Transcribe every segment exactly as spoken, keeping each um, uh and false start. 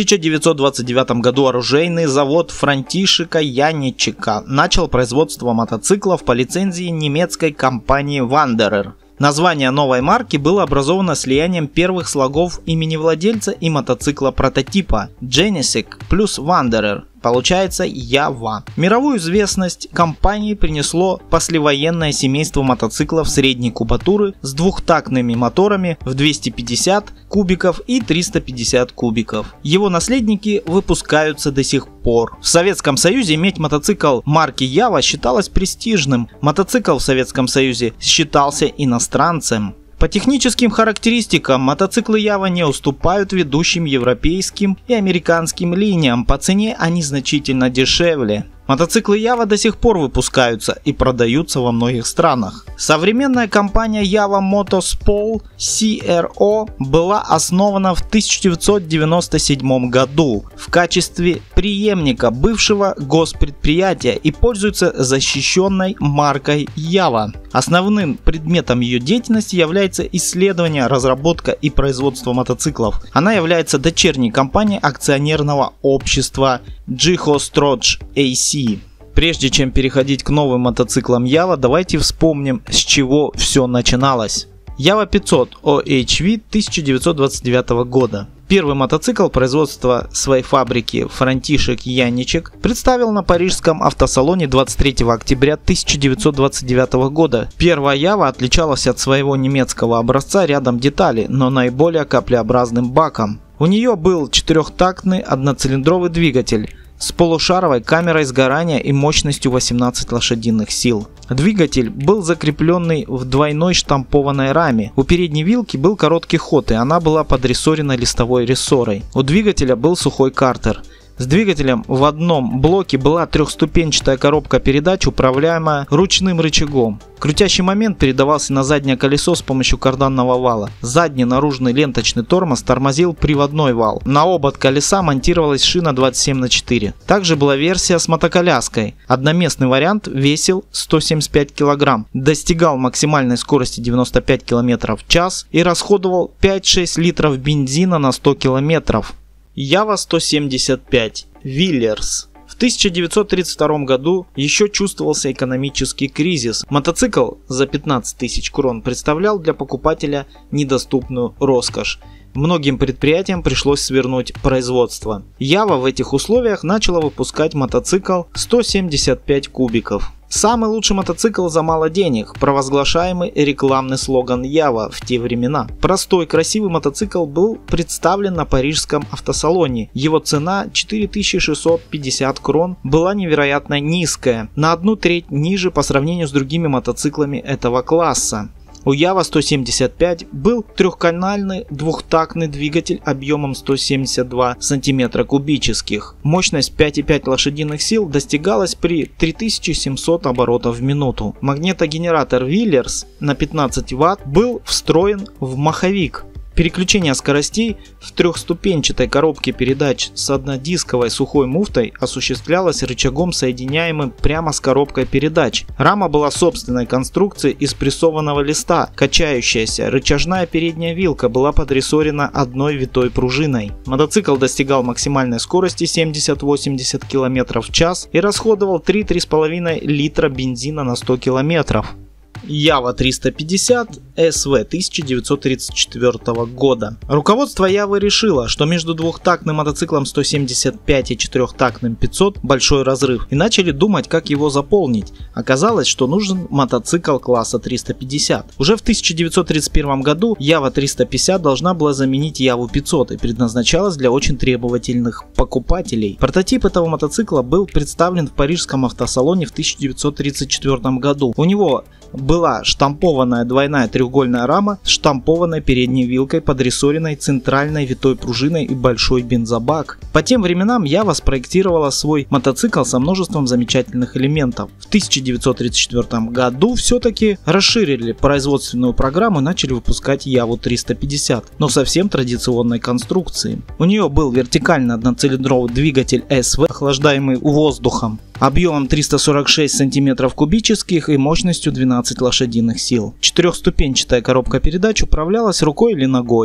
тысяча девятьсот двадцать девятом году оружейный завод Франтишека Яничека начал производство мотоциклов по лицензии немецкой компании Wanderer. Название новой марки было образовано слиянием первых слогов имени владельца и мотоцикла прототипа Genesik плюс Wanderer. Получается Ява. Мировую известность компании принесло послевоенное семейство мотоциклов средней кубатуры с двухтактными моторами в двести пятьдесят кубиков и триста пятьдесят кубиков. Его наследники выпускаются до сих пор. В Советском Союзе иметь мотоцикл марки Ява считалось престижным. Мотоцикл в Советском Союзе считался иностранцем. По техническим характеристикам мотоциклы Ява не уступают ведущим европейским и американским линиям, по цене они значительно дешевле. Мотоциклы Ява до сих пор выпускаются и продаются во многих странах. Современная компания Ява Motorsport си эр о была основана в тысяча девятьсот девяносто седьмом году в качестве преемника бывшего госпредприятия и пользуется защищенной маркой Ява. Основным предметом ее деятельности является исследование, разработка и производство мотоциклов. Она является дочерней компанией акционерного общества Джихостродж эй си. Прежде чем переходить к новым мотоциклам Ява, давайте вспомним, с чего все начиналось. Ява пятьсот о эйч ви тысяча девятьсот двадцать девятого года. Первый мотоцикл производства своей фабрики Франтишек Яничек представил на парижском автосалоне двадцать третьего октября тысяча девятьсот двадцать девятого года. Первая Ява отличалась от своего немецкого образца рядом деталей, но наиболее каплеобразным баком. У нее был четырехтактный одноцилиндровый двигатель с полушаровой камерой сгорания и мощностью восемнадцать лошадиных сил. Двигатель был закрепленный в двойной штампованной раме. У передней вилки был короткий ход, и она была подрессорена листовой рессорой. У двигателя был сухой картер. С двигателем в одном блоке была трехступенчатая коробка передач, управляемая ручным рычагом. Крутящий момент передавался на заднее колесо с помощью карданного вала. Задний наружный ленточный тормоз тормозил приводной вал. На обод колеса монтировалась шина двадцать семь на четыре. Также была версия с мотоколяской. Одноместный вариант весил сто семьдесят пять килограмм, достигал максимальной скорости девяносто пять километров в час и расходовал пять-шесть литров бензина на сто километров. Ява сто семьдесят пять Виллерс. В тысяча девятьсот тридцать втором году еще чувствовался экономический кризис. Мотоцикл за пятнадцать тысяч крон представлял для покупателя недоступную роскошь. Многим предприятиям пришлось свернуть производство. Ява в этих условиях начала выпускать мотоцикл сто семьдесят пять кубиков. Самый лучший мотоцикл за мало денег – провозглашаемый рекламный слоган Ява в те времена. Простой красивый мотоцикл был представлен на парижском автосалоне. Его цена четыре тысячи шестьсот пятьдесят крон была невероятно низкая, на одну треть ниже по сравнению с другими мотоциклами этого класса. У Ява сто семьдесят пять был трехканальный двухтактный двигатель объемом сто семьдесят два сантиметра кубических. Мощность пять и пять лошадиных сил достигалась при три тысячи семьсот оборотов в минуту. Магнитогенератор Виллерс на пятнадцать ватт был встроен в маховик. Переключение скоростей в трехступенчатой коробке передач с однодисковой сухой муфтой осуществлялось рычагом, соединяемым прямо с коробкой передач. Рама была собственной конструкции из прессованного листа. Качающаяся рычажная передняя вилка была подрессорена одной витой пружиной. Мотоцикл достигал максимальной скорости семьдесят-восемьдесят километров в час и расходовал три-три с половиной литра бензина на сто километров. Ява триста пятьдесят эс ви тысяча девятьсот тридцать четвёртого года. Руководство Явы решило, что между двухтактным мотоциклом сто семьдесят пять и четырехтактным пятьсот большой разрыв, и начали думать, как его заполнить. Оказалось, что нужен мотоцикл класса триста пятьдесят. Уже в тысяча девятьсот тридцать первом году Ява триста пятьдесят должна была заменить Яву пятьсот и предназначалась для очень требовательных покупателей. Прототип этого мотоцикла был представлен в парижском автосалоне в тысяча девятьсот тридцать четвёртом году. У него была штампованная двойная треугольная рама с штампованной передней вилкой, подрессоренной центральной витой пружиной и большой бензобак. По тем временам Ява спроектировала свой мотоцикл со множеством замечательных элементов. В тысяча девятьсот тридцать четвёртом году все-таки расширили производственную программу и начали выпускать Яву триста пятьдесят, но совсем традиционной конструкции. У нее был вертикальный одноцилиндровый двигатель эс ви, охлаждаемый воздухом, объемом триста сорок шесть сантиметров кубических и мощностью двенадцать лошадиных сил. Четырехступенчатая коробка передач управлялась рукой или ногой.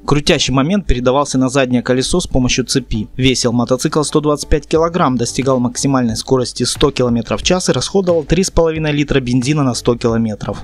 Крутящий момент передавался на заднее колесо с помощью цепи. Весил мотоцикл сто двадцать пять килограмм, достигал максимальной скорости сто километров в час и расходовал три с половиной литра бензина на сто километров.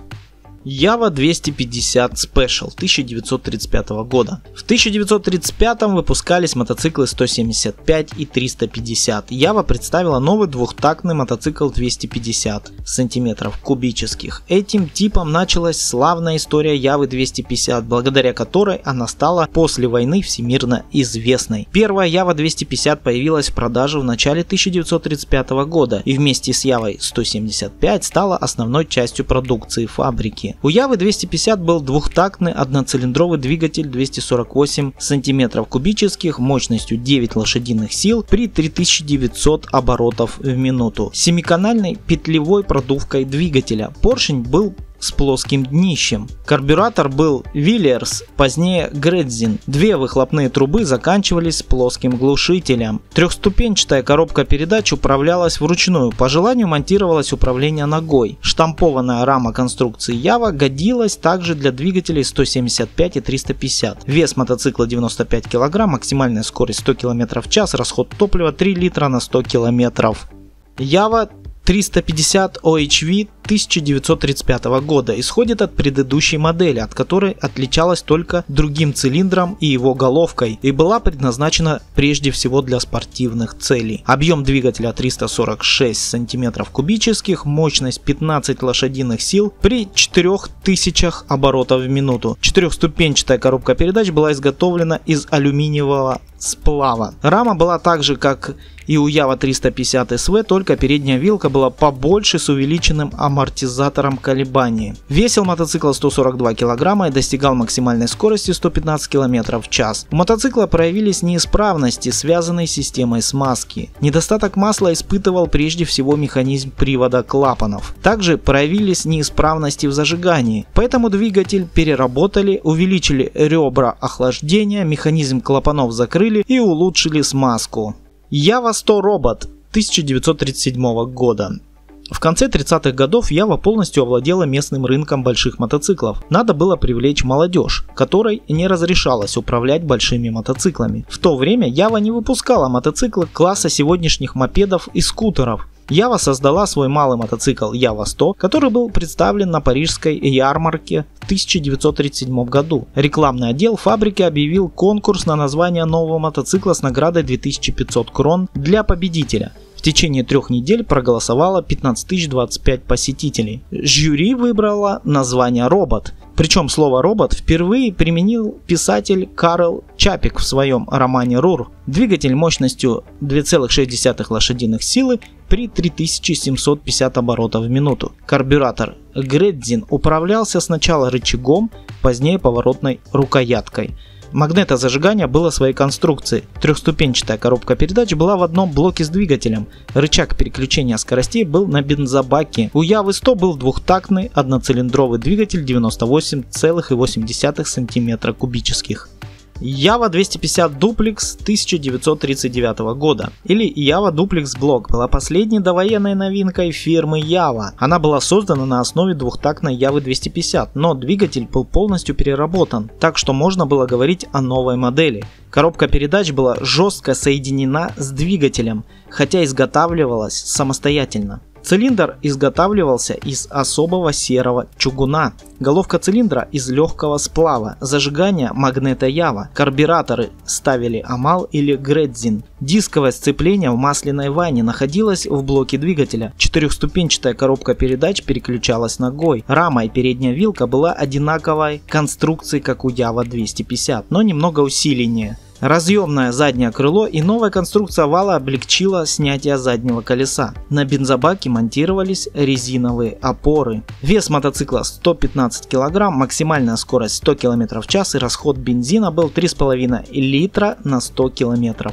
Ява двести пятьдесят Special тысяча девятьсот тридцать пятого года. В тысяча девятьсот тридцать пятом выпускались мотоциклы сто семьдесят пять и триста пятьдесят. Ява представила новый двухтактный мотоцикл двести пятьдесят сантиметров кубических. Этим типом началась славная история Явы двести пятьдесят, благодаря которой она стала после войны всемирно известной. Первая Ява двести пятьдесят появилась в продаже в начале тысяча девятьсот тридцать пятого года и вместе с Явой сто семьдесят пять стала основной частью продукции фабрики. У Явы двести пятьдесят был двухтактный одноцилиндровый двигатель двести сорок восемь сантиметров кубических мощностью девять лошадиных сил при три тысячи девятьсот оборотов в минуту, семиканальной петлевой продувкой двигателя. Поршень был с плоским днищем. Карбюратор был Вильерс, позднее Гредзин. Две выхлопные трубы заканчивались плоским глушителем. Трехступенчатая коробка передач управлялась вручную. По желанию монтировалось управление ногой. Штампованная рама конструкции Ява годилась также для двигателей сто семьдесят пять и триста пятьдесят. Вес мотоцикла девяносто пять килограмм, максимальная скорость сто километров в час, расход топлива три литра на сто километров. Ява триста пятьдесят о эйч ви тысяча девятьсот тридцать пятого года исходит от предыдущей модели, от которой отличалась только другим цилиндром и его головкой, и была предназначена прежде всего для спортивных целей. Объем двигателя триста сорок шесть сантиметров кубических, мощность пятнадцать лошадиных сил при четырёх тысячах оборотов в минуту. Четырехступенчатая коробка передач была изготовлена из алюминиевого сплава. Рама была так же, как и у Ява триста пятьдесят эс ви, только передняя вилка была побольше с увеличенным амортизатором колебаний. Весил мотоцикл сто сорок два килограмма и достигал максимальной скорости сто пятнадцать километров в час. У мотоцикла проявились неисправности, связанные с системой смазки. Недостаток масла испытывал прежде всего механизм привода клапанов. Также проявились неисправности в зажигании, поэтому двигатель переработали, увеличили ребра охлаждения, механизм клапанов закрыли и улучшили смазку. Ява сто Робот тысяча девятьсот тридцать седьмого года. В конце тридцатых годов Ява полностью овладела местным рынком больших мотоциклов. Надо было привлечь молодежь, которой не разрешалось управлять большими мотоциклами. В то время Ява не выпускала мотоциклы класса сегодняшних мопедов и скутеров. Ява создала свой малый мотоцикл Ява сто, который был представлен на парижской ярмарке в тысяча девятьсот тридцать седьмом году. Рекламный отдел фабрики объявил конкурс на название нового мотоцикла с наградой две тысячи пятьсот крон для победителя. В течение трех недель проголосовало пятнадцать тысяч двадцать пять посетителей. Жюри выбрало название «Робот». Причем слово «робот» впервые применил писатель Карл Чапик в своем романе «Рур». Двигатель мощностью две целых шесть десятых лошадиных силы при три тысячи семьсот пятьдесят оборотов в минуту. Карбюратор Гредзин управлялся сначала рычагом, позднее поворотной рукояткой. Магнетозажигание было своей конструкции. Трехступенчатая коробка передач была в одном блоке с двигателем. Рычаг переключения скоростей был на бензобаке. У Явы сто был двухтактный одноцилиндровый двигатель девяносто восемь целых восемь десятых сантиметра кубических. Ява двести пятьдесят Duplex тысяча девятьсот тридцать девятого года или Ява Duplex Block была последней довоенной новинкой фирмы Ява. Она была создана на основе двухтактной Явы двести пятьдесят, но двигатель был полностью переработан, так что можно было говорить о новой модели. Коробка передач была жестко соединена с двигателем, хотя изготавливалась самостоятельно. Цилиндр изготавливался из особого серого чугуна, головка цилиндра из легкого сплава, зажигание магнета Ява, карбюраторы ставили Амал или Гредзин. Дисковое сцепление в масляной ванне находилось в блоке двигателя. Четырехступенчатая коробка передач переключалась ногой. Рама и передняя вилка была одинаковой конструкции, как у Ява двести пятьдесят, но немного усиленнее. Разъемное заднее крыло и новая конструкция вала облегчила снятие заднего колеса. На бензобаке монтировались резиновые опоры. Вес мотоцикла сто пятнадцать килограмм, максимальная скорость сто километров в час и расход бензина был три с половиной литра на сто километров.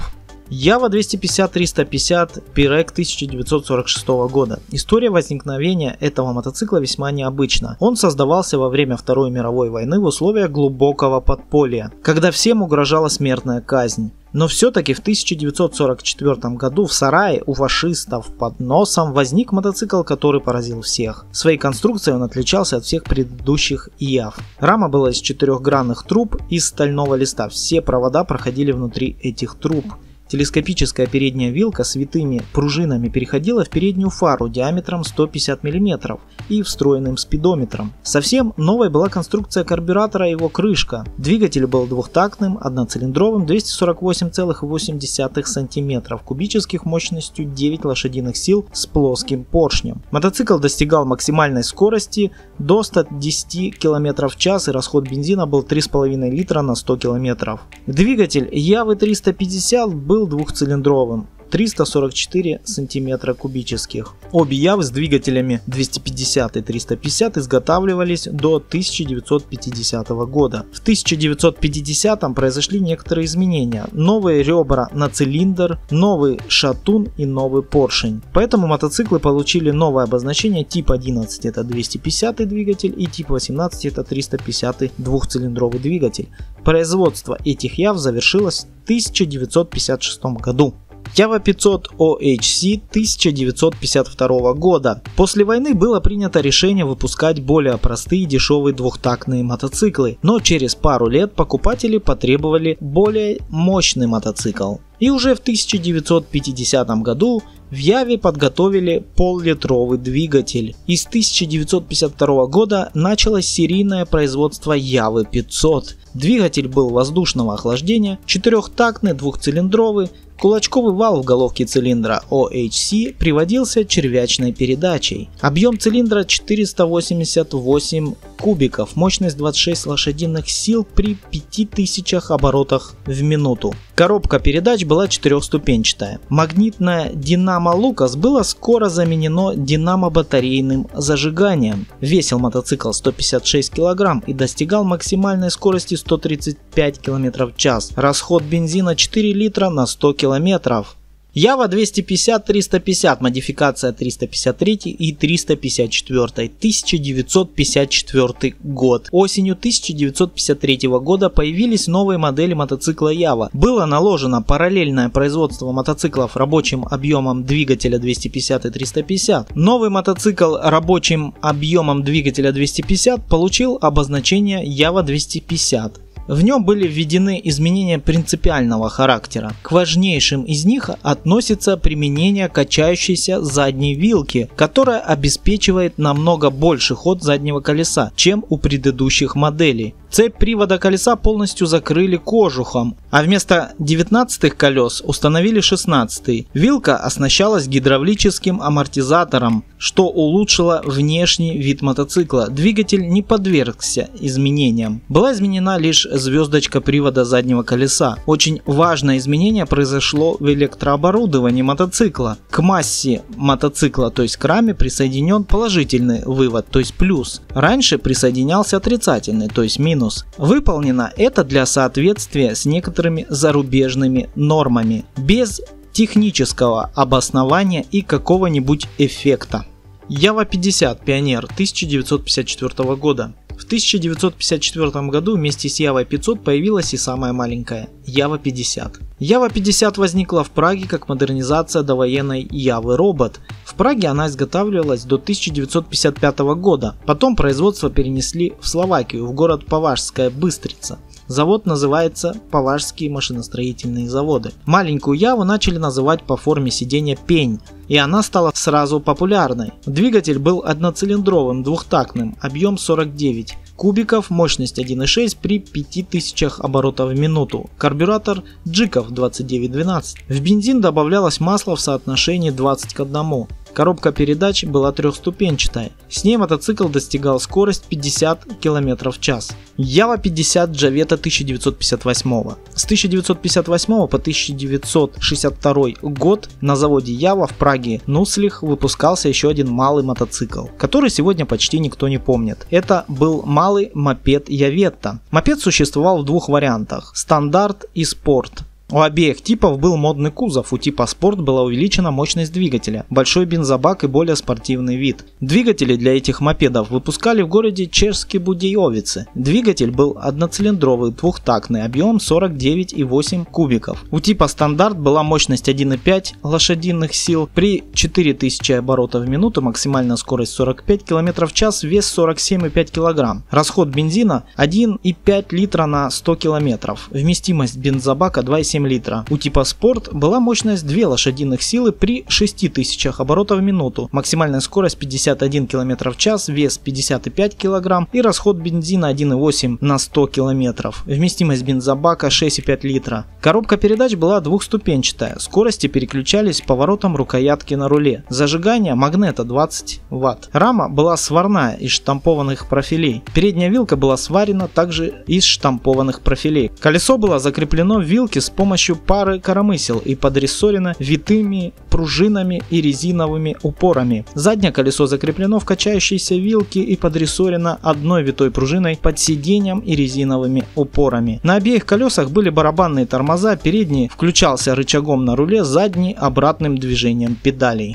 Ява двести пятьдесят триста пятьдесят Пирек тысяча девятьсот сорок шестого года. История возникновения этого мотоцикла весьма необычна. Он создавался во время Второй мировой войны в условиях глубокого подполья, когда всем угрожала смертная казнь. Но все-таки в тысяча девятьсот сорок четвёртом году в сарае у фашистов под носом возник мотоцикл, который поразил всех. Своей конструкцией он отличался от всех предыдущих Яв. Рама была из четырехгранных труб из стального листа. Все провода проходили внутри этих труб. Телескопическая передняя вилка с витыми пружинами переходила в переднюю фару диаметром сто пятьдесят миллиметров и встроенным спидометром. Совсем новой была конструкция карбюратора и его крышка. Двигатель был двухтактным, одноцилиндровым, двести сорок восемь целых восемь десятых сантиметров кубических, мощностью девять лошадиных сил с плоским поршнем. Мотоцикл достигал максимальной скорости до ста десяти километров в час, и расход бензина был три с половиной литра на сто километров. Двигатель Явы триста пятьдесят был двухцилиндровым, триста сорок четыре сантиметра кубических. Обе Явы с двигателями двести пятьдесят и триста пятьдесят изготавливались до тысяча девятьсот пятидесятого года. В тысяча девятьсот пятидесятом произошли некоторые изменения. Новые ребра на цилиндр, новый шатун и новый поршень. Поэтому мотоциклы получили новое обозначение. Тип одиннадцать это двести пятидесятый двигатель и тип восемнадцать это триста пятидесятый двухцилиндровый двигатель. Производство этих Яв завершилось в тысяча девятьсот пятьдесят шестом году. Ява пятьсот о эйч си тысяча девятьсот пятьдесят второго года. После войны было принято решение выпускать более простые и дешевые двухтактные мотоциклы, но через пару лет покупатели потребовали более мощный мотоцикл. И уже в тысяча девятьсот пятидесятом году в Яве подготовили поллитровый двигатель. И с тысяча девятьсот пятьдесят второго года началось серийное производство Явы пятьсот. Двигатель был воздушного охлаждения, четырехтактный, двухцилиндровый. Кулачковый вал в головке цилиндра о эйч си приводился червячной передачей. Объем цилиндра четыреста восемьдесят восемь кубиков, мощность двадцать шесть лошадиных сил при пяти тысячах оборотах в минуту. Коробка передач была четырехступенчатая. Магнитное динамо Лукас было скоро заменено динамо-батарейным зажиганием. Весил мотоцикл сто пятьдесят шесть килограмм и достигал максимальной скорости сто тридцать пять километров в час. Расход бензина четыре литра на сто километров. Ява двести пятьдесят триста пятьдесят, модификация триста пятьдесят три и триста пятьдесят четыре, тысяча девятьсот пятьдесят четвёртый год. Осенью тысяча девятьсот пятьдесят третьего года появились новые модели мотоцикла Ява. Было наложено параллельное производство мотоциклов рабочим объемом двигателя двести пятьдесят и триста пятьдесят. Новый мотоцикл рабочим объемом двигателя двести пятьдесят получил обозначение Ява двести пятьдесят. В нем были введены изменения принципиального характера. К важнейшим из них относится применение качающейся задней вилки, которая обеспечивает намного больший ход заднего колеса, чем у предыдущих моделей. Цепь привода колеса полностью закрыли кожухом, а вместо девятнадцатых колес установили шестнадцатый. Вилка оснащалась гидравлическим амортизатором, что улучшило внешний вид мотоцикла. Двигатель не подвергся изменениям. Была изменена лишь звездочка привода заднего колеса. Очень важное изменение произошло в электрооборудовании мотоцикла. К массе мотоцикла, то есть к раме, присоединен положительный вывод, то есть плюс. Раньше присоединялся отрицательный, то есть минус. Выполнено это для соответствия с некоторыми зарубежными нормами, без технического обоснования и какого-нибудь эффекта. Ява пятьдесят Пионер тысяча девятьсот пятьдесят четвёртого года. В тысяча девятьсот пятьдесят четвёртом году вместе с Явой пятьсот появилась и самая маленькая – Ява пятьдесят. Ява пятьдесят возникла в Праге как модернизация довоенной Явы Робот. В Праге она изготавливалась до тысяча девятьсот пятьдесят пятого года. Потом производство перенесли в Словакию, в город Поважская Быстрица. Завод называется Поважские машиностроительные заводы. Маленькую Яву начали называть по форме сиденья пень, и она стала сразу популярной. Двигатель был одноцилиндровым, двухтактным, объем сорок девять кубиков, мощность один и шесть при пяти тысячах оборотов в минуту. Карбюратор Джиков двадцать девять двенадцать. В бензин добавлялось масло в соотношении двадцать к одному. Коробка передач была трехступенчатая. С ней мотоцикл достигал скорость пятьдесят километров в час. Ява пятьдесят Джавета тысяча девятьсот пятьдесят восьмого. С тысяча девятьсот пятьдесят восьмого по тысяча девятьсот шестьдесят второй год на заводе Ява в Праге Нуслих выпускался еще один малый мотоцикл, который сегодня почти никто не помнит. Это был малый мопед Яветта. Мопед существовал в двух вариантах – стандарт и спорт. У обеих типов был модный кузов, у типа Спорт была увеличена мощность двигателя, большой бензобак и более спортивный вид. Двигатели для этих мопедов выпускали в городе Чешские Будеевицы. Двигатель был одноцилиндровый, двухтактный, объем сорок девять и восемь кубиков. У типа Стандарт была мощность один и пять лошадиных сил, при четыре тысячи оборотов в минуту, максимальная скорость сорок пять километров в час, вес сорок семь и пять килограмм. Расход бензина один и пять литра на сто километров, вместимость бензобака два и семь литра. У типа Спорт была мощность две лошадиных силы при шести тысячах оборотов в минуту, максимальная скорость пятьдесят один километр в час, вес пятьдесят и пять килограмм и расход бензина один и восемь на сто километров, вместимость бензобака шесть и пять литра. Коробка передач была двухступенчатая, скорости переключались поворотом рукоятки на руле, зажигание магнета двадцать ватт. Рама была сварная из штампованных профилей, передняя вилка была сварена также из штампованных профилей. Колесо было закреплено в вилке с помощью пары коромысел и подрессорено витыми пружинами и резиновыми упорами. Заднее колесо закреплено в качающейся вилке и подрессорено одной витой пружиной под сиденьем и резиновыми упорами. На обеих колесах были барабанные тормоза, передний включался рычагом на руле, задний обратным движением педалей.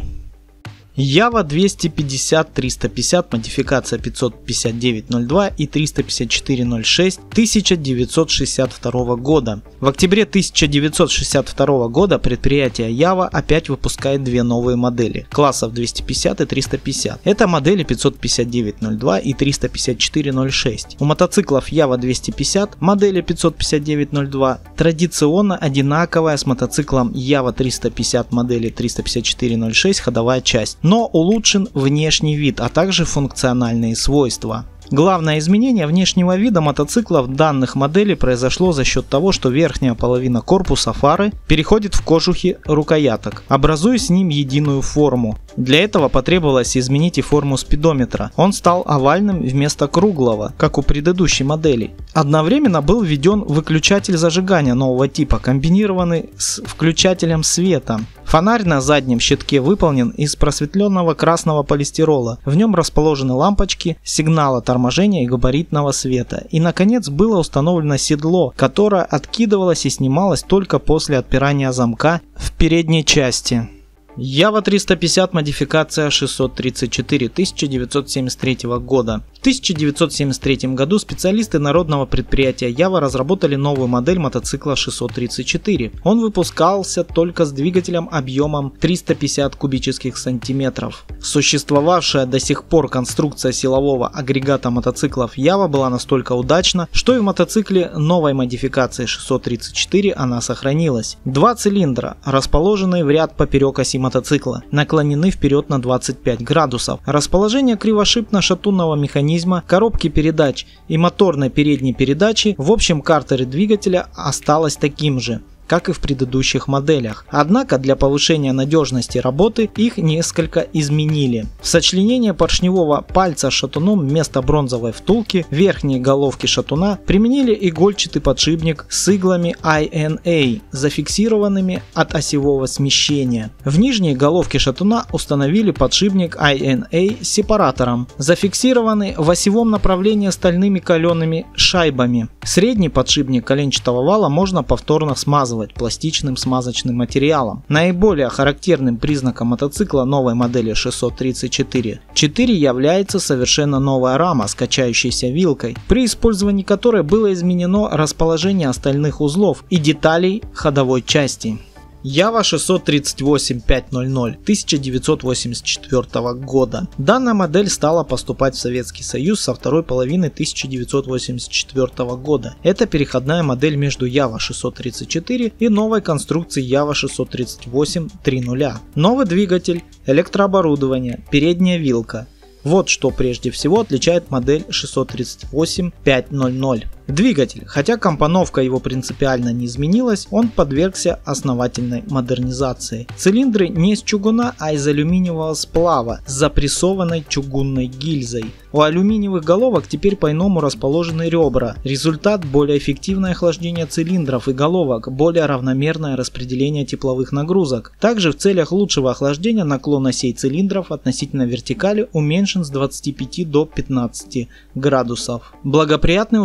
Ява двести пятьдесят триста пятьдесят, модификация пятьсот пятьдесят девять ноль два и триста пятьдесят четыре ноль шесть тысяча девятьсот шестьдесят второго года. В октябре тысяча девятьсот шестьдесят второго года предприятие Ява опять выпускает две новые модели классов двести пятьдесят и триста пятьдесят. Это модели пятьсот пятьдесят девять ноль два и триста пятьдесят четыре ноль шесть. У мотоциклов Ява двести пятьдесят модели пятьсот пятьдесят девять ноль два традиционно одинаковая с мотоциклом Ява триста пятьдесят модели триста пятьдесят четыре ноль шесть ходовая часть, но улучшен внешний вид, а также функциональные свойства. Главное изменение внешнего вида мотоциклов данных моделей произошло за счет того, что верхняя половина корпуса фары переходит в кожухи рукояток, образуя с ним единую форму. Для этого потребовалось изменить и форму спидометра. Он стал овальным вместо круглого, как у предыдущей модели. Одновременно был введен выключатель зажигания нового типа, комбинированный с включателем света. Фонарь на заднем щитке выполнен из просветленного красного полистирола. В нем расположены лампочки сигнала торможения и габаритного света. И наконец было установлено седло, которое откидывалось и снималось только после отпирания замка в передней части. Ява триста пятьдесят, модификация шестьсот тридцать четыре, тысяча девятьсот семьдесят третьего года. В тысяча девятьсот семьдесят третьем году специалисты народного предприятия Ява разработали новую модель мотоцикла шестьсот тридцать четыре. Он выпускался только с двигателем объемом триста пятьдесят кубических сантиметров. Существовавшая до сих пор конструкция силового агрегата мотоциклов Ява была настолько удачна, что и в мотоцикле новой модификации шестьсот тридцать четыре она сохранилась. Два цилиндра, расположенные в ряд поперек оси мотоцикла, наклонены вперед на двадцать пять градусов. Расположение кривошипно-шатунного механизма, коробки передач и моторной передней передачи в общем картере двигателя осталось таким же, как и в предыдущих моделях. Однако для повышения надежности работы их несколько изменили. В сочленение поршневого пальца с шатуном вместо бронзовой втулки верхней головки шатуна применили игольчатый подшипник с иглами ай эн эй, зафиксированными от осевого смещения. В нижней головке шатуна установили подшипник ай эн эй с сепаратором, зафиксированный в осевом направлении стальными калеными шайбами. Средний подшипник коленчатого вала можно повторно смазывать пластичным смазочным материалом. Наиболее характерным признаком мотоцикла новой модели шестьсот тридцать четыре четыре является совершенно новая рама с качающейся вилкой, при использовании которой было изменено расположение остальных узлов и деталей ходовой части. Ява шестьсот тридцать восемь пятьсот тысяча девятьсот восемьдесят четвёртого года. Данная модель стала поступать в Советский Союз со второй половины тысяча девятьсот восемьдесят четвёртого года. Это переходная модель между Ява шестьсот тридцать четыре и новой конструкцией Ява шестьсот тридцать восемь три ноль. Новый двигатель, электрооборудование, передняя вилка. Вот что прежде всего отличает модель шестьсот тридцать восемь пятьсот. Двигатель, хотя компоновка его принципиально не изменилась, он подвергся основательной модернизации. Цилиндры не из чугуна, а из алюминиевого сплава с запрессованной чугунной гильзой. У алюминиевых головок теперь по-иному расположены ребра. Результат – более эффективное охлаждение цилиндров и головок, более равномерное распределение тепловых нагрузок. Также в целях лучшего охлаждения наклон осей цилиндров относительно вертикали уменьшен с двадцати пяти до пятнадцати градусов. Благоприятные условия для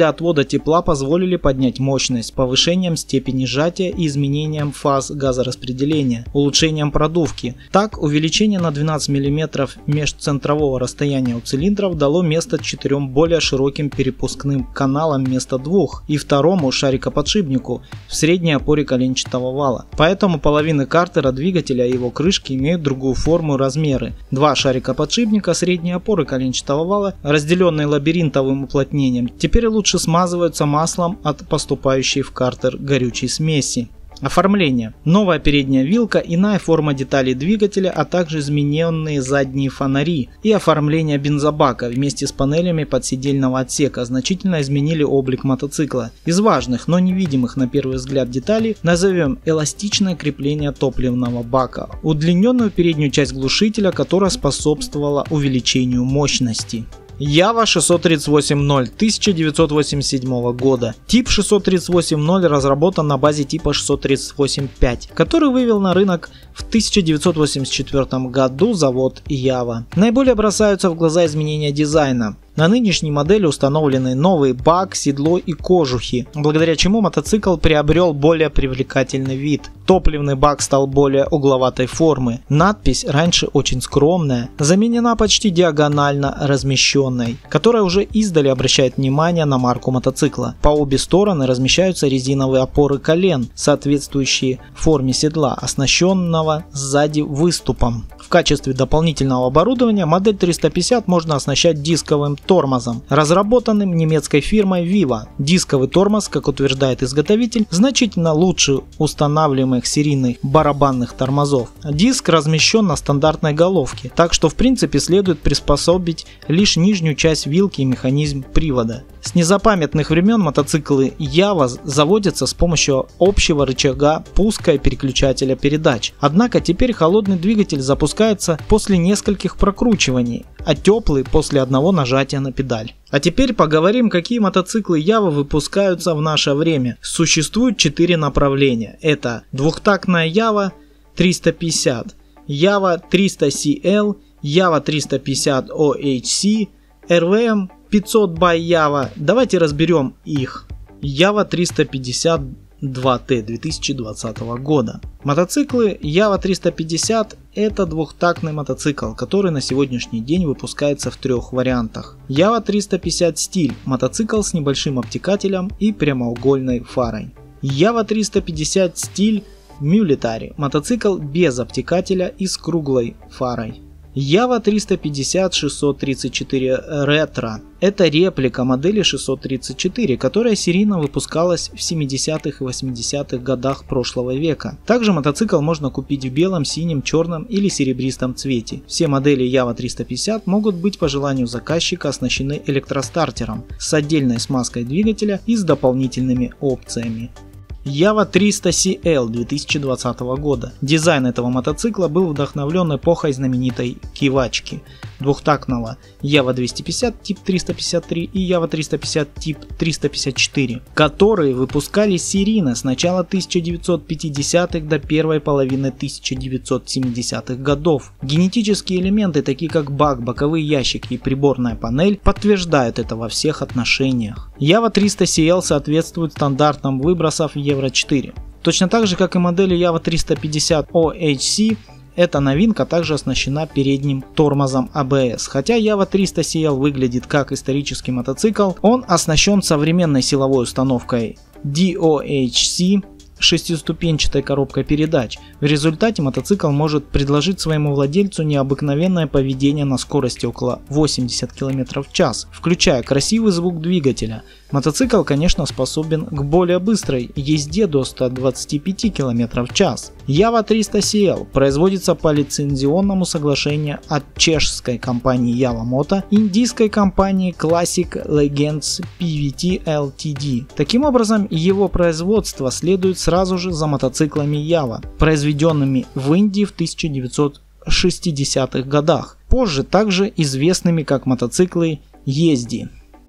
для отвода тепла позволили поднять мощность повышением степени сжатия и изменением фаз газораспределения, улучшением продувки. Так, увеличение на двенадцать миллиметров межцентрового расстояния у цилиндров дало место четырем более широким перепускным каналам вместо двух и второму шарикоподшипнику в средней опоре коленчатого вала. Поэтому половины картера двигателя и его крышки имеют другую форму и размеры. Два шарикоподшипника средней опоры коленчатого вала, разделенные лабиринтовым уплотнением, теперь лучше смазываются маслом от поступающей в картер горючей смеси. Оформление. Новая передняя вилка, иная форма деталей двигателя, а также измененные задние фонари и оформление бензобака вместе с панелями подседельного отсека значительно изменили облик мотоцикла. Из важных, но невидимых на первый взгляд деталей назовем эластичное крепление топливного бака, удлиненную переднюю часть глушителя, которая способствовала увеличению мощности. Ява шестьсот тридцать восемь ноль тысяча девятьсот восемьдесят седьмого года. Тип шестьсот тридцать восемь ноль разработан на базе типа шестьсот тридцать восемь пять, который вывел на рынок в тысяча девятьсот восемьдесят четвёртом году завод Ява. Наиболее бросаются в глаза изменения дизайна. На нынешней модели установлены новый бак, седло и кожухи, благодаря чему мотоцикл приобрел более привлекательный вид. Топливный бак стал более угловатой формы. Надпись, раньше очень скромная, заменена почти диагонально размещенной, которая уже издали обращает внимание на марку мотоцикла. По обе стороны размещаются резиновые опоры колен, соответствующие форме седла, оснащенного сзади выступом. В качестве дополнительного оборудования модель триста пятьдесят можно оснащать дисковым тормозом, разработанным немецкой фирмой Viva. Дисковый тормоз, как утверждает изготовитель, значительно лучше устанавливаемых серийных барабанных тормозов. Диск размещен на стандартной головке, так что в принципе следует приспособить лишь нижнюю часть вилки и механизм привода. С незапамятных времен мотоциклы Ява заводятся с помощью общего рычага пуска и переключателя передач. Однако теперь холодный двигатель запускается после нескольких прокручиваний, а теплый после одного нажатия на педаль. А теперь поговорим, какие мотоциклы Ява выпускаются в наше время. Существует четыре направления. Это двухтактная Ява триста пятьдесят, Ява триста си эл, Ява триста пятьдесят о эйч си, эр ви эм пятьсот by Ява. Давайте разберем их. Ява триста пятьдесят два тэ две тысячи двадцатого года. Мотоциклы Ява триста пятьдесят это двухтактный мотоцикл, который на сегодняшний день выпускается в трех вариантах. Ява триста пятьдесят стиль – мотоцикл с небольшим обтекателем и прямоугольной фарой. Ява триста пятьдесят стиль Military – мотоцикл без обтекателя и с круглой фарой. Ява триста пятьдесят шестьсот тридцать четыре Retro – это реплика модели шестьсот тридцать четыре, которая серийно выпускалась в семидесятых и восьмидесятых годах прошлого века. Также мотоцикл можно купить в белом, синем, черном или серебристом цвете. Все модели Ява триста пятьдесят могут быть по желанию заказчика оснащены электростартером с отдельной смазкой двигателя и с дополнительными опциями. Ява триста си эл две тысячи двадцатого года. Дизайн этого мотоцикла был вдохновлен эпохой знаменитой кивачки, двухтактного Ява двести пятьдесят тип триста пятьдесят три и Ява триста пятьдесят тип триста пятьдесят четыре, которые выпускались серийно с начала тысяча девятьсот пятидесятых до первой половины тысяча девятьсот семидесятых годов. Генетические элементы, такие как бак, боковые ящики и приборная панель, подтверждают это во всех отношениях. Ява триста си эл соответствует стандартам выбросов Евро четыре. Точно так же, как и модели Ява триста пятьдесят о эйч си, эта новинка также оснащена передним тормозом а бэ эс. Хотя Ява триста си эл выглядит как исторический мотоцикл, он оснащен современной силовой установкой ди о эйч си, шестиступенчатой коробкой передач. В результате мотоцикл может предложить своему владельцу необыкновенное поведение на скорости около восьмидесяти километров в час, включая красивый звук двигателя. Мотоцикл, конечно, способен к более быстрой езде до ста двадцати пяти километров в час. Ява триста си эл производится по лицензионному соглашению от чешской компании Ява Moto и индийской компании Classic Legends пи ви ти эл ти ди. Таким образом, его производство следует сразу же за мотоциклами Ява, произведенными в Индии в тысяча девятьсот шестидесятых годах, позже также известными как мотоциклы Езди.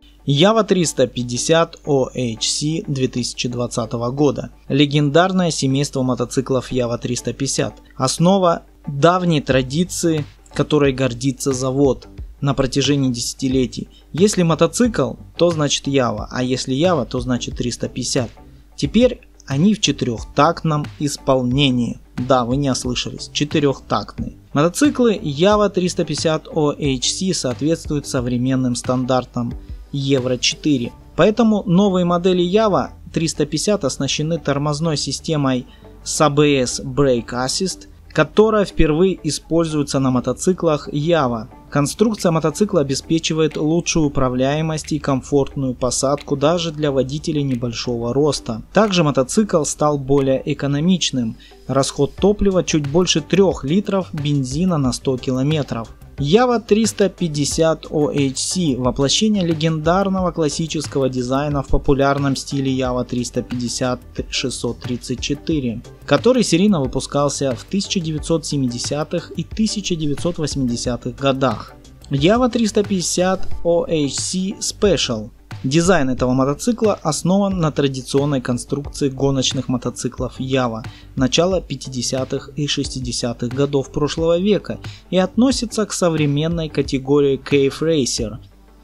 Ява триста пятьдесят о эйч си две тысячи двадцатого года. Легендарное семейство мотоциклов Ява триста пятьдесят. Основа давней традиции, которой гордится завод. на протяжении десятилетий. Если мотоцикл, то значит Ява, а если Ява, то значит триста пятьдесят. Теперь они в четырехтактном исполнении. Да, вы не ослышались, четырехтактные. Мотоциклы Ява триста пятьдесят о эйч си соответствуют современным стандартам Евро четыре. Поэтому новые модели Ява триста пятьдесят оснащены тормозной системой с эй би эс Brake Assist, которая впервые используется на мотоциклах Ява. Конструкция мотоцикла обеспечивает лучшую управляемость и комфортную посадку даже для водителей небольшого роста. Также мотоцикл стал более экономичным. Расход топлива чуть больше трёх литров бензина на сто километров. Ява триста пятьдесят о эйч си – воплощение легендарного классического дизайна в популярном стиле Ява триста пятьдесят шестьсот тридцать четыре, который серийно выпускался в тысяча девятьсот семидесятых и тысяча девятьсот восьмидесятых годах. Ява триста пятьдесят о эйч си Special. Дизайн этого мотоцикла основан на традиционной конструкции гоночных мотоциклов Ява начала пятидесятых и шестидесятых годов прошлого века и относится к современной категории Cave Racer.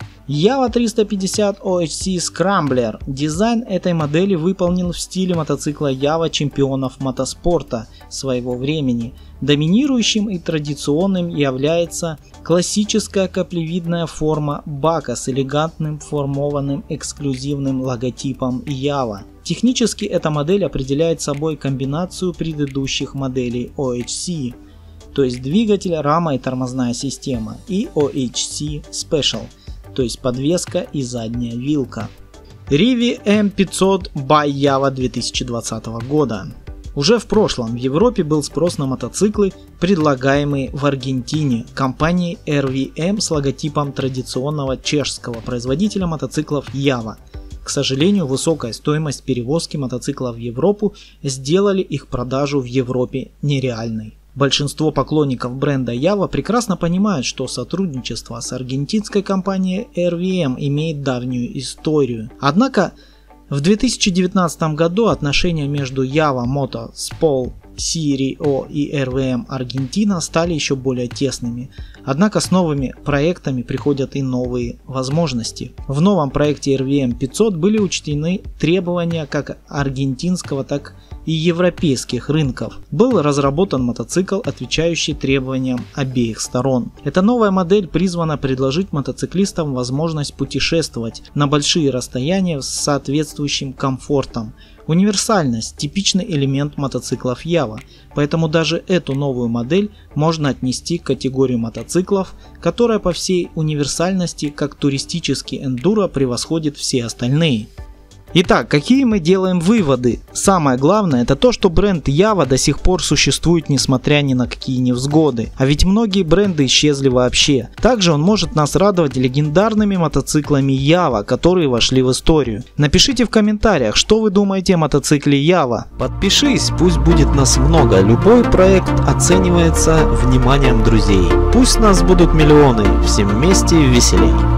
Ява триста пятьдесят о эйч си Scrambler. Дизайн этой модели выполнен в стиле мотоцикла Ява чемпионов мотоспорта своего времени. Доминирующим и традиционным является классическая каплевидная форма бака с элегантным формованным эксклюзивным логотипом Ява. Технически эта модель определяет собой комбинацию предыдущих моделей о эйч си, то есть двигатель, рама и тормозная система, и о эйч си Special, то есть подвеска и задняя вилка. Rivi эм пятьсот by Ява две тысячи двадцатого года. Уже в прошлом в Европе был спрос на мотоциклы, предлагаемые в Аргентине компанией эр ви эм с логотипом традиционного чешского производителя мотоциклов Ява. К сожалению, высокая стоимость перевозки мотоциклов в Европу сделали их продажу в Европе нереальной. Большинство поклонников бренда Ява прекрасно понимают, что сотрудничество с аргентинской компанией эр ви эм имеет давнюю историю. Однако в две тысячи девятнадцатом году отношения между Ява Motorsport си о и эр ви эм Аргентина стали еще более тесными. Однако с новыми проектами приходят и новые возможности. В новом проекте эр ви эм пятьсот были учтены требования как аргентинского, так и европейских рынков. Был разработан мотоцикл, отвечающий требованиям обеих сторон. Эта новая модель призвана предложить мотоциклистам возможность путешествовать на большие расстояния с соответствующим комфортом. Универсальность – типичный элемент мотоциклов Ява, поэтому даже эту новую модель можно отнести к категории мотоциклов, которая по всей универсальности как туристический эндуро превосходит все остальные. Итак, какие мы делаем выводы? Самое главное — это то, что бренд Ява до сих пор существует, несмотря ни на какие невзгоды. А ведь многие бренды исчезли вообще. Также он может нас радовать легендарными мотоциклами Ява, которые вошли в историю. Напишите в комментариях, что вы думаете о мотоцикле Ява. Подпишись, пусть будет нас много. Любой проект оценивается вниманием друзей. Пусть нас будут миллионы, всем вместе веселей.